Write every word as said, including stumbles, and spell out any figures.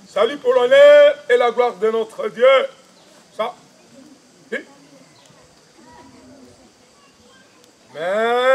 Salut pour l'honneur et la gloire de notre Dieu. Ça. Oui. Mais